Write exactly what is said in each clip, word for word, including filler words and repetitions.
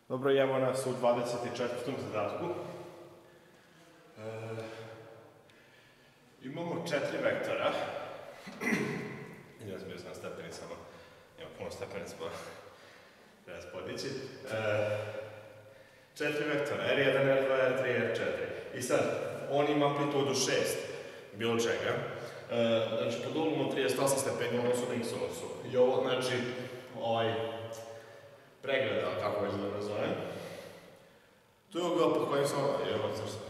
Dobro, evo nas u dvadeset četvrtom zadatku. E, imamo četiri vektora. Ja sam bio sam na stepenicama. Ima puno stepenica, pa treba se podići. E, četiri vektora, er jedan, er dva, er tri, er četiri. I sad, on ima amplitudu šest, bilo čega. E, znači, pod uglom trideset osam stepeni, ono su na x-osu. I ovo, znači, ovaj pregleda, kako već da nazovem. Tu je ugao pod kojim sam... Evo, zašto?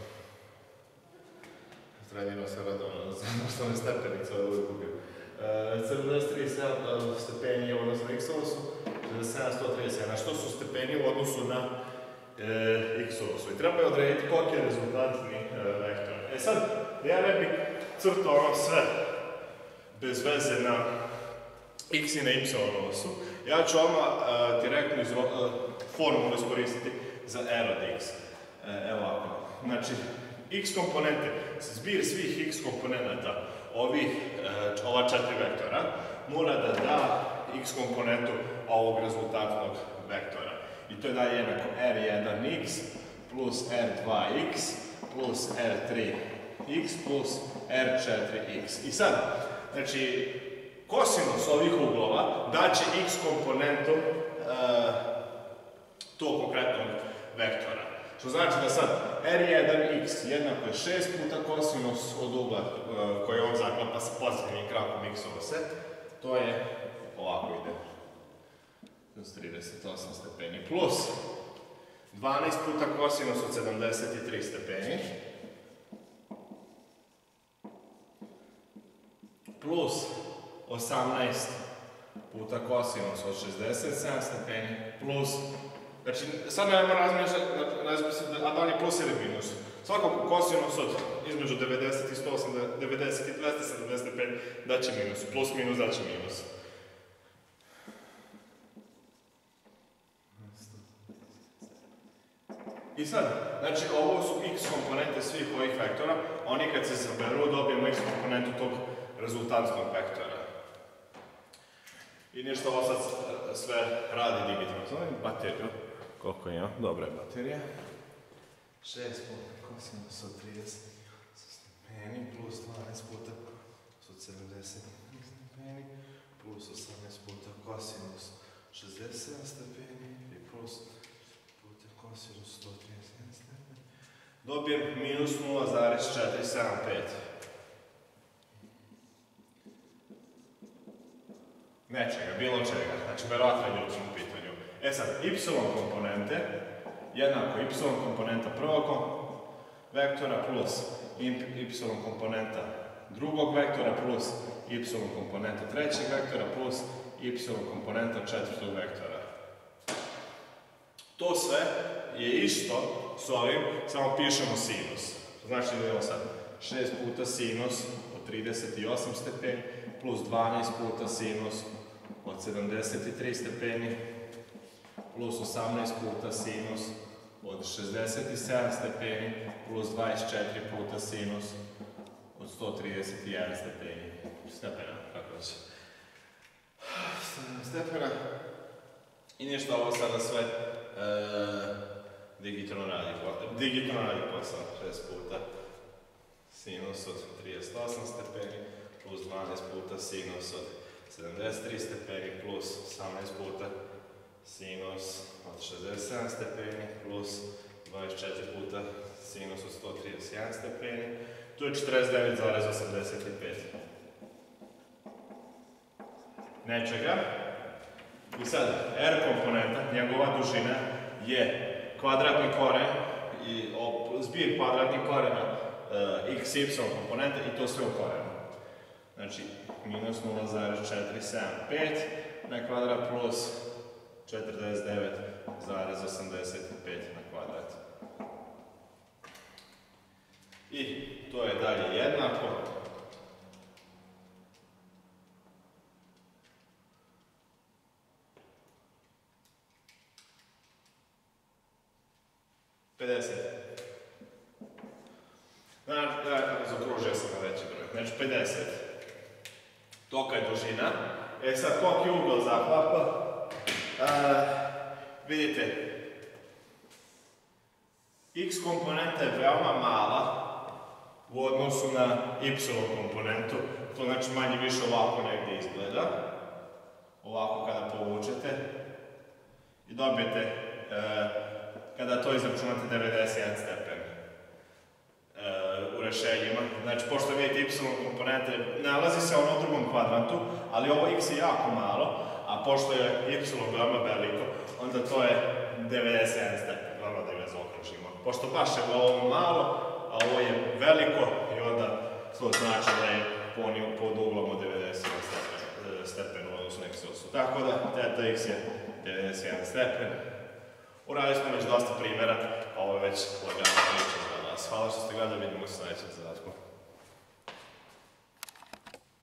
Trenirao se radovno, zašto me stepenica ovo uvijek ubio. sedamdeset tri stepeni u odnosu na x-osu, šezdeset sedam, sto trideset jedan. Što su stepeni u odnosu na x-osu? I treba je odrediti koliki je rezultatni vektor. E sad, ja ne bih crtao ono sve bez veze na x i na y-osu. Ja ću vama direktnu formulu iskoristiti za r od x. Evo ovako. Znači, x komponente, zbir svih x komponenta ovih, ova četiri vektora, mora da da x komponentu ovog rezultatnog vektora. I to je da je jednako er jedan x plus er dva x plus er tri x plus er četiri x. I sad, znači, kosinus ovih uglova daće x komponentu uh, tog konkretnog vektora. Što znači da sad er jedan x jednako je šest puta kosinus od ugla uh, koji on zaklapa sa pozitivnim krakom x-ose. To je ovako ide. trideset osam stepeni plus dvanaest puta kosinus od sedamdeset tri stepeni plus osamnaest puta kosinus od šezdeset sedam stepeni plus, znači sad nemamo razmišljati, a da li je plus ili minus. Svakako kosinus od između devedeset i sto osamdeset, devedeset i dvesta sedamdeset stepeni daće minus, plus minus daće minus. I sad, znači ovo su x komponente svih ovih vektora, oni kad se saberu dobijemo x komponentu tog rezultantnog vektora. I ništa ovo sad sve radi digitalno. Zovem bateriju. Koliko ima? Dobra je baterija. šest puta kosinus od trideset stepeni plus dvanaest puta od sedamdeset stepeni plus osamnaest puta kosinus šezdeset sedam stepeni i plus puta kosinus sto trideset jedan stepeni. Dobijem minus nula zarez četiri sedam pet. Nečega, bilo čega, znači verovatno je ljudski u pitanju. E sad, y komponente jednako y komponenta prvog vektora plus y komponenta drugog vektora plus y komponenta trećeg vektora plus y komponenta četvrtog vektora. To sve je isto s ovim, samo pišemo sinus. Znači da imamo sad šest puta sinus od trideset osam stepeni plus dvanaest puta sinus od sedamdeset tri stepeni plus osamnaest puta sinus od šezdeset sedam stepeni plus dvadeset četiri puta sinus od sto trideset jedan stepeni. Stepena, kako će. Stepena. I ništa ovo sada sve e, digitalno radi. Digitalno radi posao šest puta sinus od trideset osam stepeni plus dvanaest puta sinus od sedamdeset tri stepeni plus osamnaest puta sinus od šezdeset sedam stepeni plus dvadeset četiri puta sinus od sto trideset jedan stepeni. Tu je četrdeset devet zarez osamdeset pet. Nečega. I sad, r komponenta, njegova dužina je kvadratni koren i zbir kvadratnih korena x, y komponente i to sve u korenu. Znači, minus nula zarez četiri sedam pet na kvadrat plus četrdeset devet zarez osamdeset pet na kvadrat. I to je dalje jednako. pedeset. Zakružio sam na veći broj. Znači pedeset. Tolika je dužina. E sad, koliki ugao zaklapa? Vidite, x komponenta je veoma mala u odnosu na y komponentu. To znači manje više ovako negdje izgleda. Ovako kada povučete. I dobijete, kada to izračunate, devedeset jedan stepen u rešenjima. Znači, pošto vidite y komponente, nalazi se ono u drugom kvadrantu, ali ovo x je jako malo, a pošto je y veoma veliko, onda to je devedeset jedan stepen, glavno da ga zaokružimo. Pošto baš je ovo malo, a ovo je veliko, i onda to znači da je pod uglom od devedeset jedan stepen u odnosu na x-osu. Tako da, teta x je devedeset jedan stepen. Uradili smo već dosta primjera, a ovo je već lagano priča za nas. Hvala što ste gledali, vidimo se u sledećem zadatku.